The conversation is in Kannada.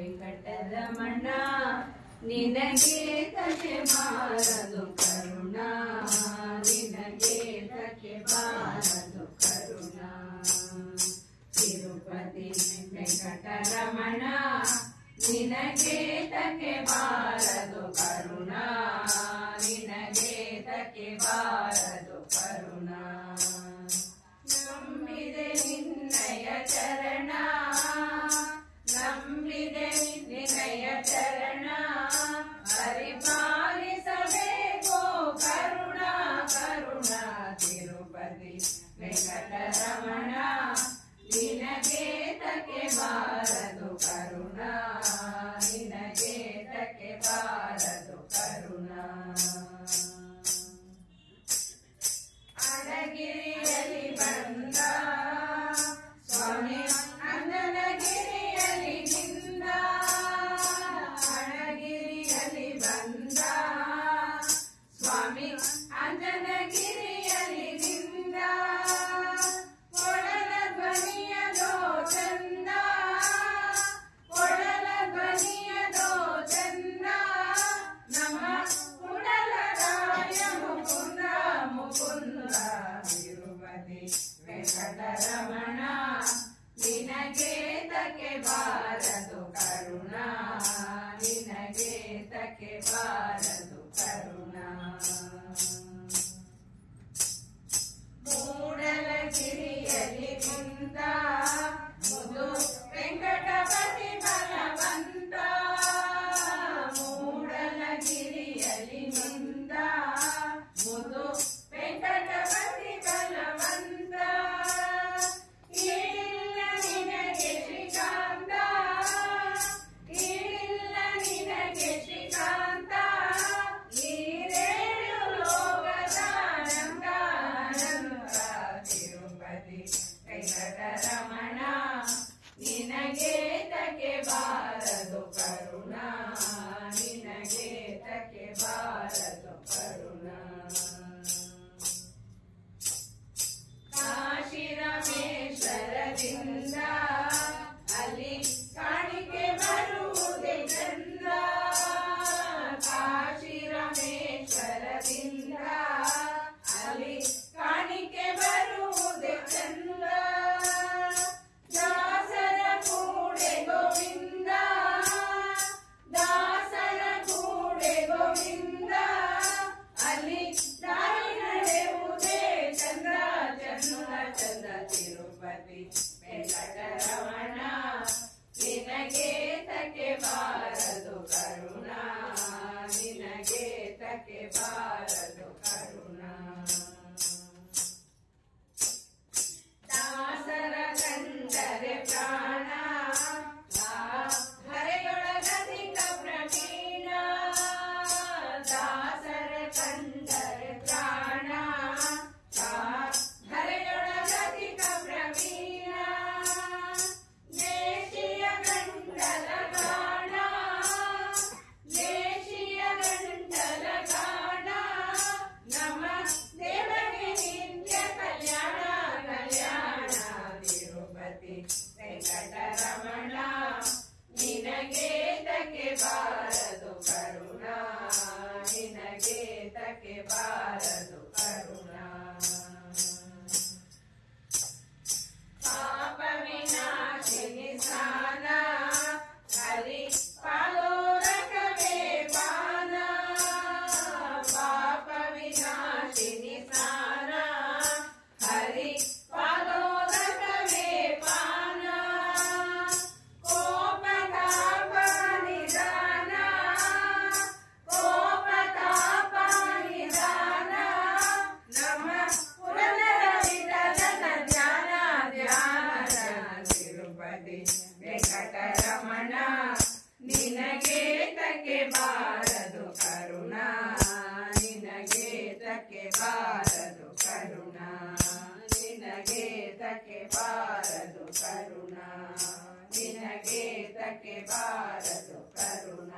ವೆಂಕಟರಮಣ ನಿನಗೆ ತಕ್ಕೆ ಬಾರದು ಕರುಣ, ನಿನಗೆ ತಕ್ಕೆ ಬಾರದು ಕರುಣ. ತಿರುಪತಿ ವೆಂಕಟರಮಣ ನಿನಗೆ ತಕ್ಕೆ ಬಾರದು ಕರುಣ, ನಿನಗೆ ತಕ್ಕೆ ಬಾರದು ಕರುಣ. ನಂಬಿದೆ ನಿನ್ನಯ ಚರಣ, ನಂಬಿದೆ ನಿನ್ನಯ ಚರಣ, ಪರಿಪಾಲಿಸಬೇಕು ಕರುಣ ಕರುಣ. ತಿರುಪತಿ ವೆಂಕಟರಮಣ ನಿನಗೆ ತಕ್ಕೆ ಬಾರದು ಕರುಣ, ನಿನಗೆ ತಕ್ಕೆ ಬಾರದು ಕರುಣ. ಅಡಗಿರಿಯಲ್ಲಿ ಬಂದ ಸ್ವಾಮಿ ಅಂಜನಗಿರಿಯಲ್ಲಿ ನಿಂದ, ಅಡಗಿರಿಯಲ್ಲಿ ಬಂದ ಸ್ವಾಮಿ ಅಂಜನಗಿರಿಯಲ್ಲಿ ನಿಂದ. ಕೊಳಲ ಧ್ವನಿಯದೋ ಚಂದ, ಕೊಳಲ ಧ್ವನಿಯದೋ ಚಂದ, ನಮ್ಮ ಕುಡಲರಾಯ ಮುಕುಂದ ಮುಕುಂದ. ತಿರುಪತಿ ವೆಂಕಟರಮಣ ನಿನಗೆ ತಕ್ಕೆ ಬಾರದು ಕರುಣ, ನಿನಗೆ ತಕ್ಕೆ ಬಾರದು ಕರುಣ. ಮೂಡಲಗಿರಿಯಲ್ಲಿ ನಿಂತ ಮುದು ವೆಂಕಟಪತಿ ಬಲವಂತ, ಮೂಡಲಗಿರಿಯಲ್ಲಿ ನಿಂತ ಮುದು ವೆಂಕಟಪತಿ ಬಲವಂತ. ಇಲ್ಲ ನಿನಗೆ ಶ್ರೀಕಾಂತ, ಇಲ್ಲ ನಿನಗೆ ಶ್ರೀಕಾಂತ, ಈರೇಳು ಲೋಕದ ಅನಂತ ಅನಂತ. ತಿರುಪತಿ ವೆಂಕಟರಮಣ ನಿನಗೆ ತಕ್ಕೆ ಬಾರದು ಕರುಣ, ನಿನಗೆ ತಕ್ಕೆ ಬಾರದು ಕರುಣ. ಕಾಶಿ ರಾಮೇಶ್ವರದಿಂದ ಅಲ್ಲಿ ಕಾಣಿಕೆ ಬರುವುದೇ ಚಂದ, ಕಾಶಿ ರಾಮೇಶ್ವರದಿಂದ ಅಲ್ಲಿ ಕಾಣಿಕೆ ಬರುವುದೇ ಚಂದ. ದಾಸರ ಕೂಡೆ ಗೋವಿಂದ, ದಾಸರ ಕೂಡೆ ಗೋವಿಂದ, ಅಲ್ಲಿ ದಾರಿ ನಡೆಯುವುದೇ ಚಂದ ಚಂದ ಚಂದ. ತಿರುಪತಿ ವೆಂಕಟರಮಣ ನಿನಗೆ ತಕ್ಕೆ ಬಾರದು ಕರುಣ, ನಿನಗೆ ತಕ್ಕೆ ಬಾರದು ಕರುಣ. ದಾಸರ ಕಂಡರೆ ಪ್ರಾಣ, ಹರೆಯೊಳಗಧಿಕ ಪ್ರವೀಣ, ದಾಸರ ಕಂಡರೆ ಪ್ರಾಣ, ಹರೆಯೊಳಗಧಿಕ ಪ್ರವೀಣ. ದೇಶಿಯ ಗಂಟಲ ಗಾಣ, ದೇಶಿಯ ಗಂಟಲ ಗಾಣ, ನಮ್ಮ ದೇವರಿಗೆ ನಿತ್ಯ ಕಲ್ಯಾಣ ಕಲ್ಯಾಣ. ತಿರುಪತಿ ವೆಂಕಟರಮಣ ನಿನಗೆ ತಕ್ಕೆ ಬಾರದು ಕರುಣ, ನಿನಗೆ ತಕ್ಕೆ ಬಾರದು ಕರುಣ. ಪಾಪ ವಿನಾಶಿನಿ ಸ್ನಾನ, ಹರಿ ಪಾಲೋರಕವೇ ಪಾನ, ಪಾಪ ವಿನಾಶಿನಿ ಸ್ನಾನ, ಹರಿ ಪಾಲೋರಕವೇ ಪಾನ. ಕೋಪ ತಾಪ ನಿಧಾನ, ಕೋಪ ತಾಪ ನಿಧಾನ, ನಮ್ಮ ಪುರಂದರ ವಿಠಲನ ಧ್ಯಾನ ಧ್ಯಾನ. ತಿರುಪತಿ ವೆಂಕಟರಮಣ ನಿನಗೆ ತಕ್ಕೆ ಬಾರದು ಕರುಣ, ನಿನಗೆ ತಕ್ಕೆ ಬಾರದು ಕರುಣ, ನಿನಗೆ ತಕ್ಕೆ ಬಾರದು ಕರುಣ, ನಿನಗೆ ತಕ್ಕೆ ಬಾರದು ಕರುಣ.